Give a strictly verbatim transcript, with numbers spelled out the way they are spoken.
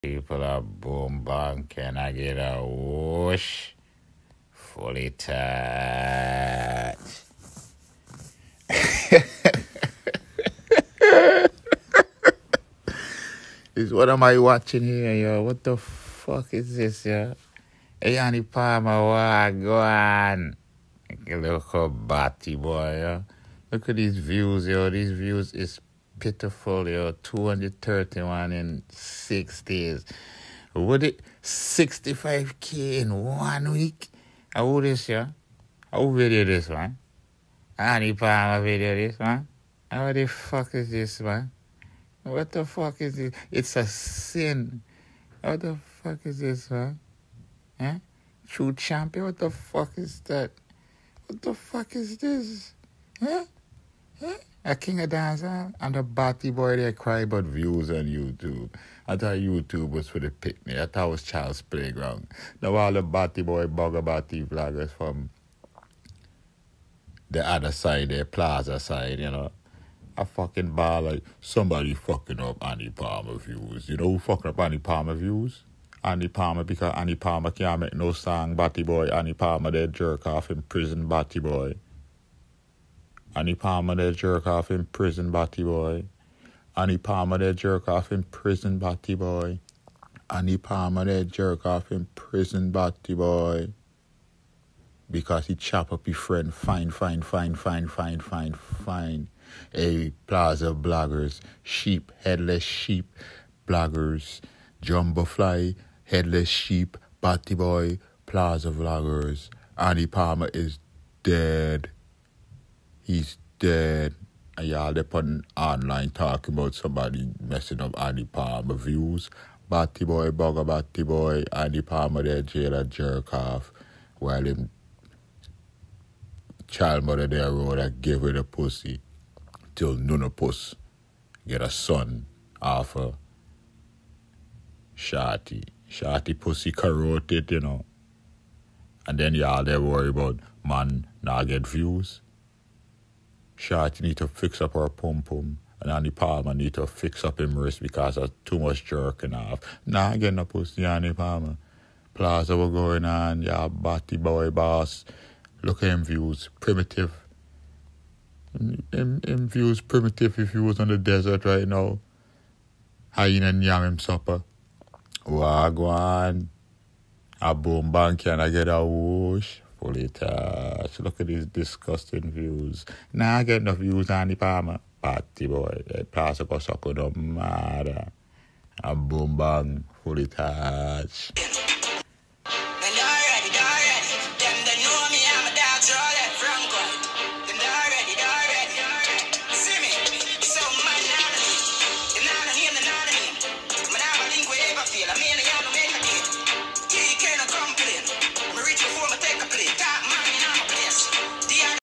People are boom bang. Can I get a whoosh? Fully touched. Is what am I watching here, yo? What the fuck is this, yo? Hey, Annie Palmer, what? Go on. Look how batty, boy, yo. Look at these views, yo. These views is pitiful, yo. two hundred thirty-one in six days. Would it sixty-five K in one week? How this, yo? How video this, man? Annie Palmer video this, man? How the fuck is this, man? What the fuck is this? It's a sin. What the fuck is this, man? Huh? True champion? What the fuck is that? What the fuck is this? Huh? Huh? A king of dance, huh? And the batty boy they cry about views on YouTube. I thought YouTube was for the picnic. I thought it was child's playground. Now all the batty boy bugger batty vloggers from the other side, the plaza side, you know. I fucking bar like somebody fucking up Annie Palmer views. You know who fucking up Annie Palmer views? Annie Palmer, because Annie Palmer can't make no song, Batty Boy. Annie Palmer, they jerk off in prison, Batty Boy. Annie Palmer, they jerk off in prison, Batty Boy. Annie Palmer, they jerk off in prison, Batty Boy. Annie Palmer, they jerk off in prison, Batty Boy. Because he chop up his friend, fine, fine, fine, fine, fine, fine, fine. Hey, plaza bloggers, sheep, headless sheep, bloggers, jumbo fly, headless sheep, Batty Boy, plaza vloggers. Annie Palmer is dead. He's dead. And y'all they put online talking about somebody messing up Annie Palmer views. Batty Boy, bugger Batty Boy, Annie Palmer there jail a jerk off while him child mother there road that gave her the pussy till Nunapus get a son off her Shorty. Shorty pussy corroded, you know. And then y'all they worry about man not get views. Shorty need to fix up her pum pum. And Annie Palmer need to fix up him wrist because of too much jerking off. Nah, get no pussy, Annie Palmer. Plaza what going on, y'all Batty Boy boss. Look at him views, primitive. Him, him views primitive if he was on the desert right now. Hyena and yam him supper. Wagwan. A boom bang, can I get a whoosh? Fully touch. Look at these disgusting views. Nah, I get no views on the Palmer. Batty Boy. The plaza go suck on the mother. A boom bang, fully touch.